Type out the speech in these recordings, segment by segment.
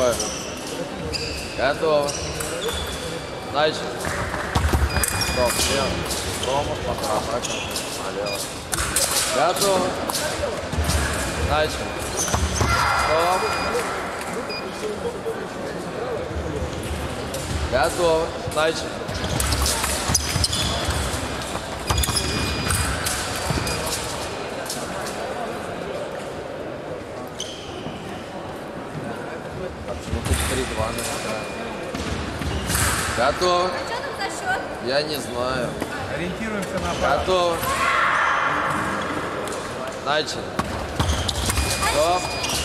Бой. Готово. Начали. Стоп, слева. Промах, контратака. Налево. Готово. Начали. Стоп. Готово. Начали. Почему тут 3-2 на Готово. А что там за счет? Я не знаю. Ориентируемся на аппарат. Готово. Начали. Стоп.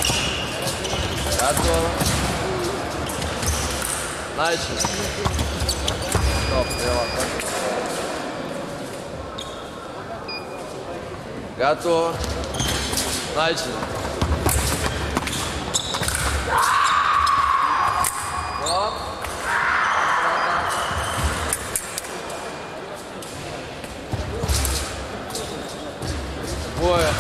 Готово. Начали. Стоп, слева. Готово. Начали. Стоп. Бой.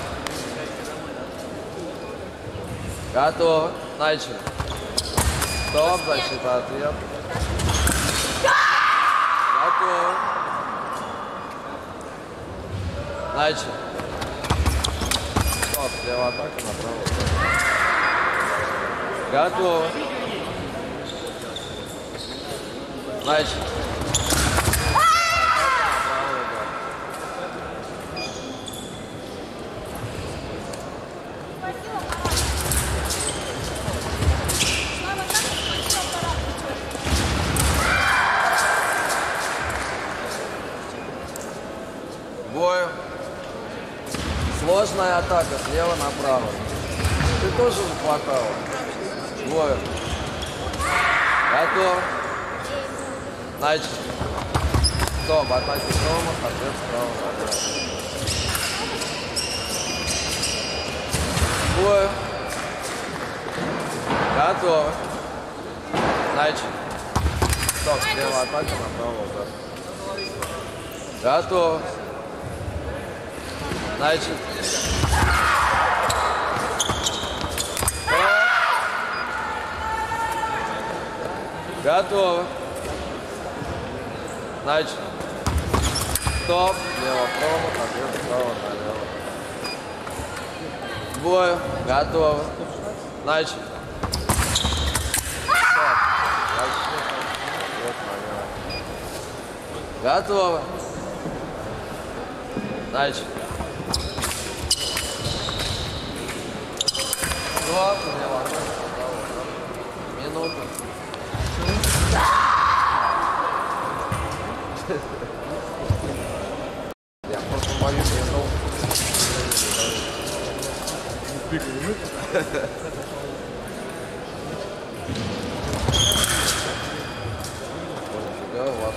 Готово. Начали. Стоп, защита, ответ. Готово. Начали. Стоп, слева атака, направо. Готово. Начали. Бою. Сложная атака слева направо. Ты тоже заплакала. Бою. Готов. Начали. Стоп, атаки промах, ответ справа налево. Бою. Готов. Начали. Стоп, слева атака, направо удар. Готов. Начали. Готово. Начали. Стоп. Лево, промах, ответ справа налево. Бой. Готово. Начали. Стоп. Ответ налево. Готово. Начали. Стоп. Лево, минуту. Я просто боюсь, я шел. Нифига, у вас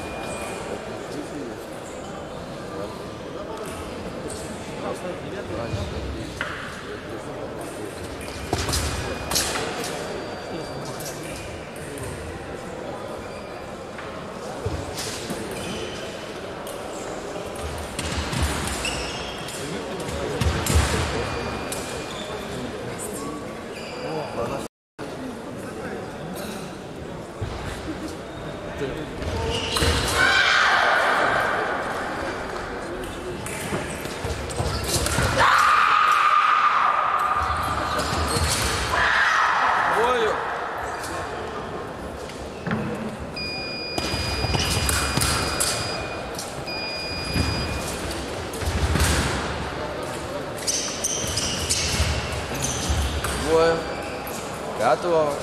Бой. Готово.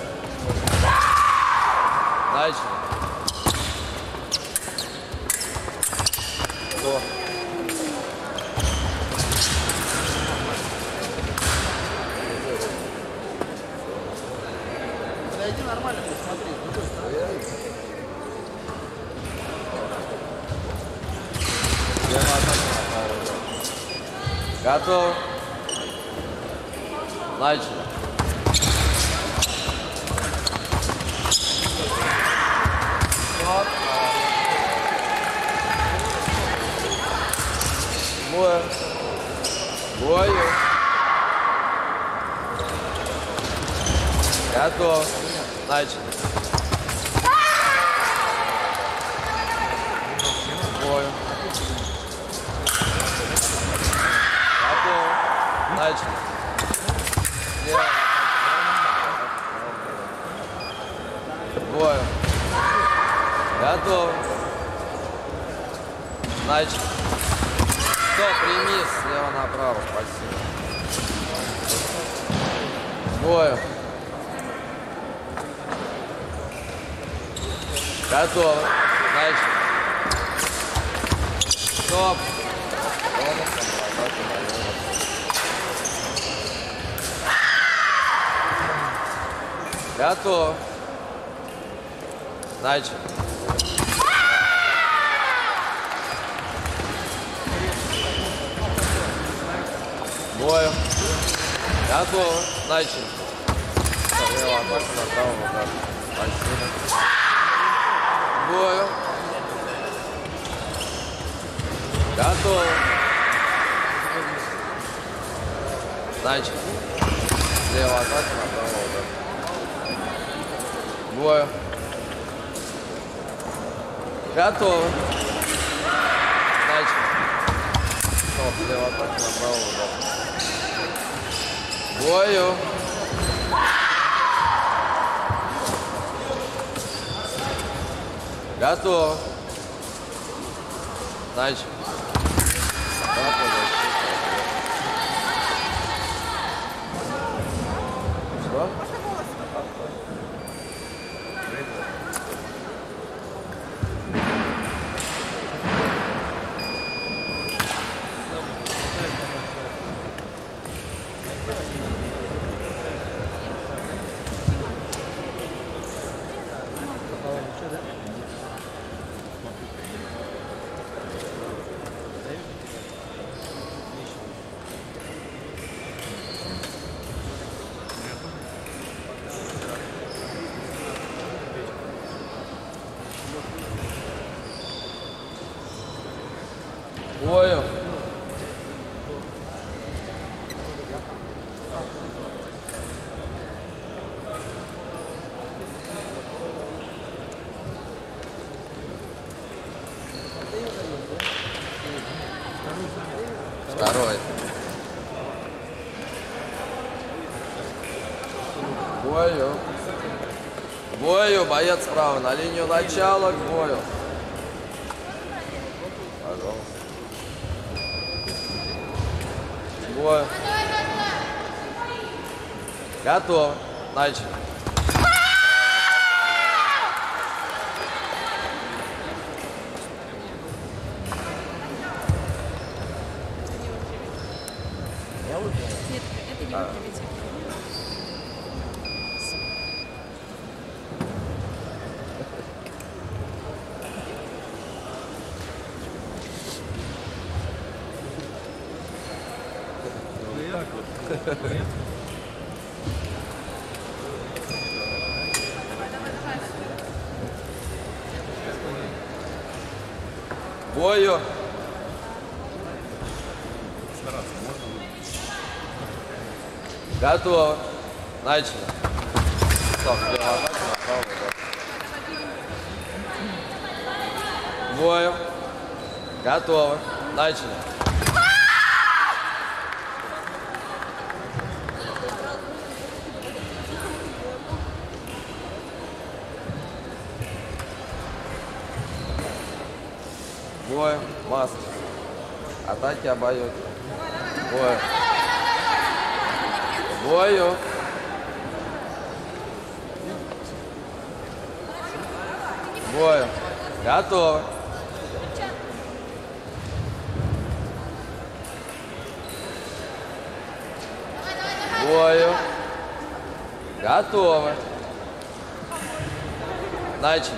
Начали. О. Подойди нормально, посмотри. Готов. Начали. Стоп. Бой. Бой. Готов. Начали. Бой. Готов. Начали. Бой. Готов. Начали. Стоп, прими слева направо. Спасибо. Бой. Готово. Начали. Стоп. Готов. Начали. Бою. Готово. Начали. Слева атака, направо удар. Спасибо. Бою. Готово. Начали. Слева атака, направо удар. Бою. Готово. Начали. Стоп, слева атака, направо удар. Бою. Готово. Начали. Что? Бою. Второй. Бою. Бою, боец справа, на линию начала к бою. Пожалуйста. Бой. Готов. Начали. Нет, это не выпрямите. Бою. Готово. Начали. Стоп, слева атака, направо удар. Бою. Готово. Начали. Бой, маски. Атаки обоюдные. Бой. Бою. Бою. Готово. Бою. Готово. Начали.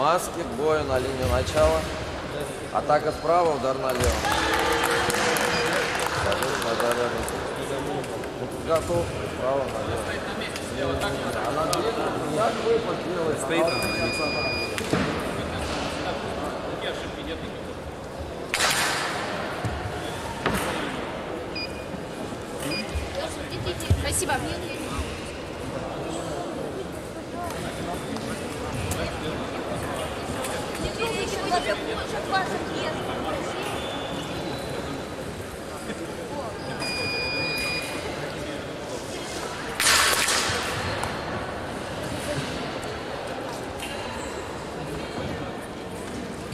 Маски к бою на линию начала. Атака справа, удар налево. Готов, справа налево. Она как выпад делает. Стоит Спасибо. Не трогайте, вы не закончат ваших мест.